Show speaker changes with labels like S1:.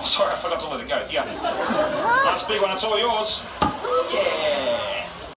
S1: Oh, sorry, I forgot to let it go. Yeah. That's a big one. It's all yours. Yeah.